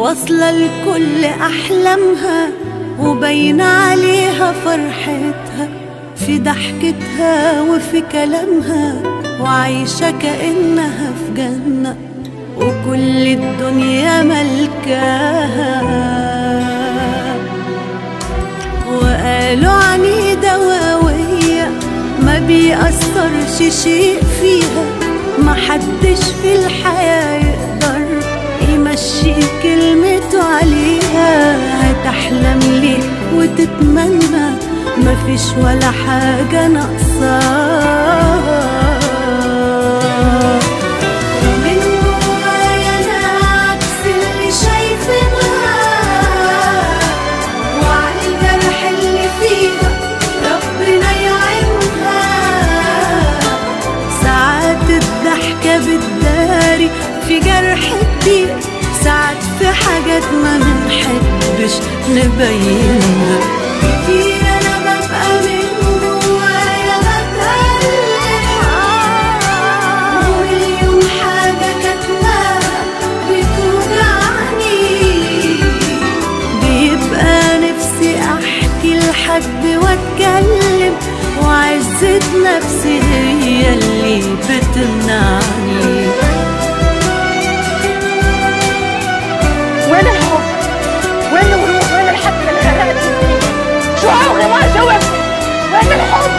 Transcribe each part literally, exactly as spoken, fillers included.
واصلة لكل أحلامها وباين عليها فرحتها في ضحكتها وفي كلامها، وعايشة كأنها في جنة وكل الدنيا ملكاها. وقالوا عنيدة وقوية ما بيأثرش شيء فيها، محدش في الحياة يقدر يمشي كلمته عليها. هتحلم ليه وتتمنى مفيش ولا حاجة ناقصاها. ومن جوايا أنا عكس اللي شايفينها، وعلى الجرح اللي فيها ربنا يعينها. ساعات الضحكة بتداري في جرح كتير، ساعات في حاجات ما منحبش نبينها. كتير أنا ببقى من جوايا بتألم، ومليون حاجة كاتماها بتوجعني. بيبقى نفسي أحكي لحد وأتكلم، وعزة نفسي هي اللي بتمنعني. وين الحب؟ وين الروح؟ وين الحب اللي خلقتي؟ شو أبغي ما جاوبني؟ وين الحب؟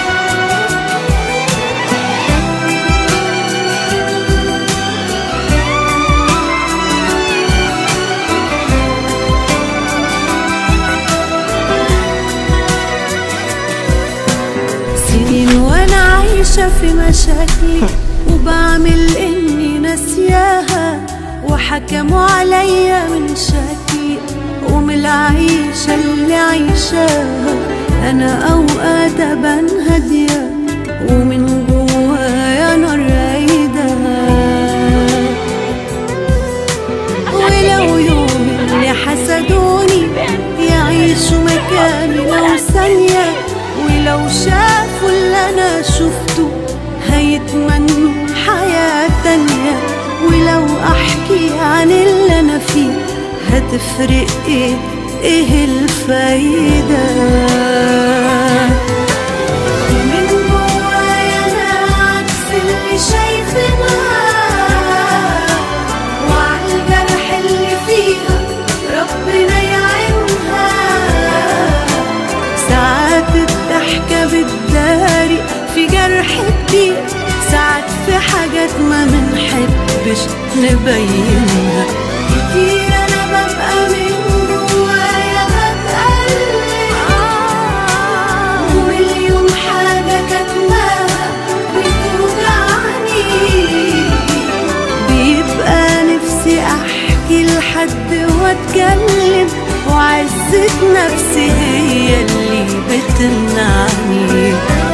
سنين وأنا عايشة في مشاكلي وبعمل إني ناسياها، وحكموا عليا من شكلي ومن العيشة اللي عيشاها. أنا أوقات أبان هادية ومن جوايا نار رايدة. ولو يوم اللي حسدوني يعيشوا مكاني لو ثانية، ولو شافوا اللي أنا شفته هيتمنوا حياة تانية. ولو أحكي عن اللي أنا فيه هتفرق إيه؟ إيه الفايدة؟ من جوايا أنا عكس اللي شايفينها، وعلى الجرح اللي فيها ربنا يعينها. ساعات الضحكة بتداري في جرح كتير، ساعات في حاجات ما منحبش نبينها. كتير أنا ببقى من جوايا بتألم، ومليون حاجة كاتماها بتوجعني. بيبقى نفسي أحكي لحد وأتكلم، وعزة نفسي هي اللي بتمنعني.